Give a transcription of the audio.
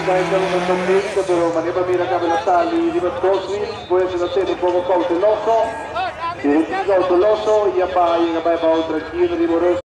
ainda uma tendência, pero maneira mira cabeça ali de Matosni, puede ser um pouco cauteloso, e cauteloso e vai para outra aqui, rigoroso.